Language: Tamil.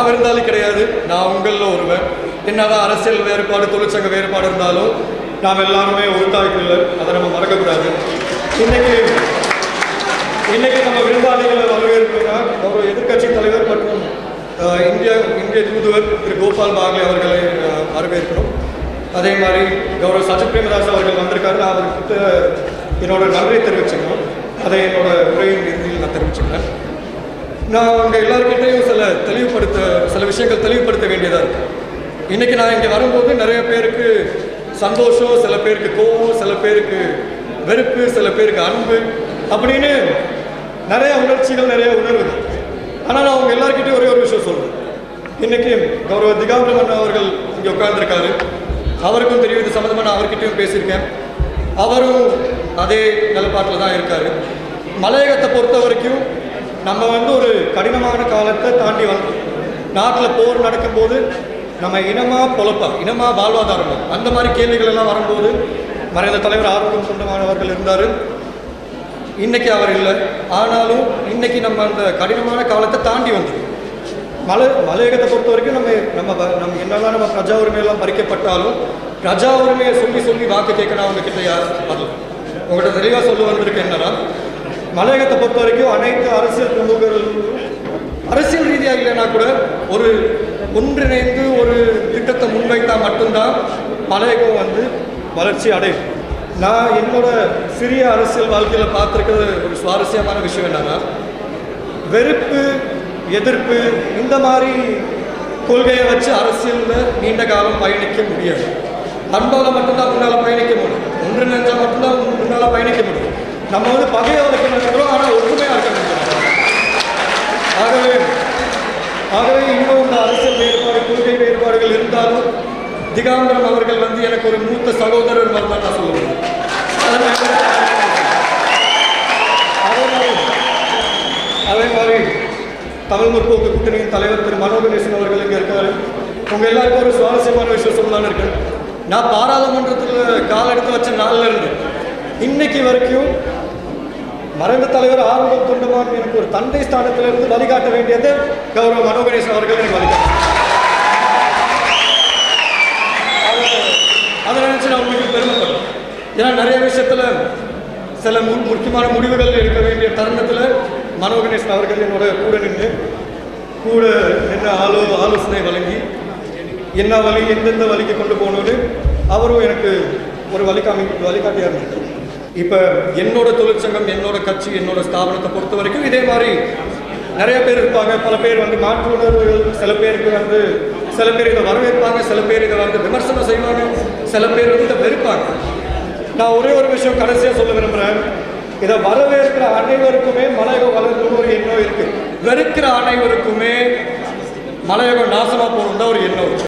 விருந்தாளி கிடையாது, நான் உங்களில் ஒருவன். என்னதான் அரசியல் வேறுபாடு தொழிற்சங்க வேறுபாடு இருந்தாலும் நாம் எல்லாருமே ஒரு தாய்க்குள்ள, அதை நம்ம மறக்கக்கூடாது. இன்னைக்கு நம்ம விருந்தாளிகளை வரவேற்கிறோம்னா ஒரு எதிர்கட்சி தலைவர் மற்றும் இந்திய தூதுவர் திரு கோபால் பாக்லே அவர்களை வரவேற்கிறோம். அதே மாதிரி கௌரவ சஜித் பிரேமதாஸ் அவர்கள் வந்திருக்காரு. அவர்கிட்ட என்னோட நன்றியை தெரிவிச்சுக்கணும். அதை என்னோட உரையின் இறுதியில் நான் தெரிவிச்சுக்கிறேன். நான் அங்கே எல்லாருக்கிட்டையும் சில விஷயங்கள் தெளிவுபடுத்த வேண்டியதாக இருக்குது. இன்றைக்கி நான் இங்கே வரும்போது நிறைய பேருக்கு சந்தோஷம், சில பேருக்கு கோபம், சில பேருக்கு வெறுப்பு, சில பேருக்கு அன்பு அப்படின்னு நிறைய உணர்ச்சிகள், நிறைய உணர்வுகள். ஆனால் நான் அவங்க எல்லாருக்கிட்டையும் ஒரே ஒரு விஷயம் சொல்கிறேன். இன்றைக்கி கௌரவ திகாம்பரம் அவர்கள் இங்கே உட்கார்ந்துருக்காரு. அவருக்கும் தெரியும், இது சம்மந்தமாக நான் அவர்கிட்டையும் பேசியிருக்கேன். அவரும் அதே நிலப்பாட்டில் தான் இருக்கார். மலையகத்தை பொறுத்த வரைக்கும் நம்ம ஒரு கடினமான காலத்தை தாண்டி வந்தோம். நாட்டில் போர் நடக்கும்போது நம்ம இனமாக வாழ்வாதாரமா அந்த மாதிரி கேள்விகள் எல்லாம் வரும்போது மறைந்த தலைவர் ஆரோக்கியம் சொந்தமானவர்கள் இருந்தார். இன்றைக்கி அவர் இல்லை. ஆனாலும் இன்றைக்கி நம்ம அந்த கடினமான காலத்தை தாண்டி வந்தோம். மலையகத்தை பொறுத்த வரைக்கும் நம்ம என்னெல்லாம் நம்ம பிரஜா உரிமையெல்லாம் பறிக்கப்பட்டாலும் பிரஜா உரிமையை சொல்லி வாக்கு கேட்கணும். அவங்கக்கிட்ட யார் வரல. உங்கள்கிட்ட தெளிவாக சொல்ல வந்திருக்கு என்னன்னா, மலையகத்தை பொறுத்த வரைக்கும் அனைத்து அரசியல் பிரமுகர்களும் அரசியல் ரீதியாக இல்லைன்னா கூட ஒரு ஒன்றிணைந்து ஒரு திட்டத்தை முன்வைத்தால் மட்டும்தான் மலையகம் வளர்ச்சி அடையும். நான் என்னோட சிறிய அரசியல் வாழ்க்கையில் பார்த்துருக்கிறது ஒரு சுவாரஸ்யமான விஷயம் என்னன்னா, வெறுப்பு, எதிர்ப்பு இந்த மாதிரி கொள்கையை வச்சு அரசியலில் நீண்ட காலம் பயணிக்க முடியாது. அன்பால் மட்டும்தான் முன்னால் பயணிக்க முடியும். ஒன்றிணைஞ்சால் மட்டும்தான் முன்னால் பயணிக்க முடியும். நம்ம பகையை வளர்க்க நினைக்கிறோம், ஆனால் ஒற்றுமையாக இருக்க நினைக்கிறோம். ஆகவே இன்னும் இந்த அரசியல் வேறுபாடு, கொள்கை வேறுபாடுகள் இருந்தாலும் திகாம்பரம் அவர்கள் எனக்கு ஒரு மூத்த சகோதரர் மாதிரி தான் நான் சொல்லுவேன். அதே மாதிரி தமிழ் முற்போக்கு கூட்டணியின் தலைவர் திரு மனோ கணேசன் அவர்கள் இங்கே இருக்காரு. உங்கள் எல்லாருக்கும் ஒரு சுவாரஸ்யமான விஷயம் சொல்லலான்னு இருக்கேன். நான் பாராளுமன்றத்தில் கால் எடுத்து வச்ச நாளில் இருந்து இன்னைக்கு வரைக்கும் மறைந்த தலைவர் ஆரோக்கியம் தொண்டமான் எனக்கு ஒரு தந்தை ஸ்தானத்திலிருந்து வழிகாட்ட வேண்டியது கௌரவ மனோ கணேசன் அவர்கள் எனக்கு வழிகாட்டு. அதை நினைச்சு நான் உங்களுக்கு பெருமைப்படுறேன். ஏன்னா நிறைய விஷயத்தில் சில முக்கியமான முடிவுகள் எடுக்க வேண்டிய தருணத்தில் மனோ கணேசன் அவர்கள் என்னோட கூட நின்று ஆலோசனை வழங்கி என்ன வழி, எந்தெந்த வழிக்கு கொண்டு போகணும்னு அவரும் எனக்கு ஒரு வழிகாட்டியாக இருந்திருக்காரு. இப்போ என்னோட தொழிற்சங்கம், என்னோட கட்சி, என்னோட ஸ்தாபனத்தை பொறுத்த வரைக்கும் இதே மாதிரி நிறைய பேர் இருப்பாங்க. பல பேர் மாற்று உணர்வுகள், சில பேருக்கு சில பேர் இதை வரவேற்பாங்க, சில பேர் இதை விமர்சனம் செய்வாங்க, சில பேர் இதை வெறுப்பாங்க. நான் ஒரே ஒரு விஷயம் கடைசியாக சொல்ல விரும்புகிறேன். இதை வரவேற்கிற அனைவருக்குமே மலையகம் வளர்க்கணும்னு ஒரு எண்ணம் இருக்குது. வெறுக்கிற அனைவருக்குமே மலையகம் நாசமாக போகணும் தான் ஒரு எண்ணம்.